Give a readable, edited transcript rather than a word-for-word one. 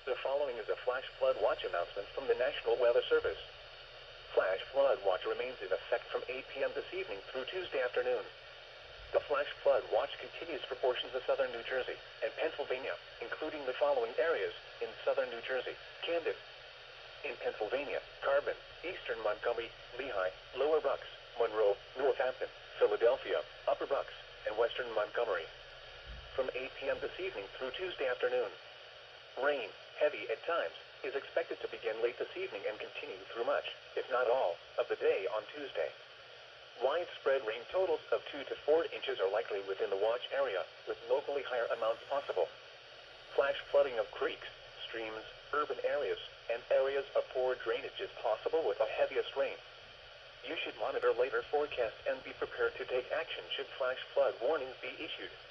The following is a flash flood watch announcement from the National Weather Service. Flash flood watch remains in effect from 8 p.m. this evening through Tuesday afternoon. The flash flood watch continues for portions of southern New Jersey and Pennsylvania, including the following areas in southern New Jersey: Camden. In Pennsylvania, Carbon, eastern Montgomery, Lehigh, Lower Bucks, Monroe, Northampton, Philadelphia, Upper Bucks, and western Montgomery. From 8 p.m. this evening through Tuesday afternoon. Rain, heavy at times, is expected to begin late this evening and continue through much, if not all, of the day on Tuesday. Widespread rain totals of 2 to 4 inches are likely within the watch area, with locally higher amounts possible. Flash flooding of creeks, streams, urban areas, and areas of poor drainage is possible with the heaviest rain. You should monitor later forecasts and be prepared to take action should flash flood warnings be issued.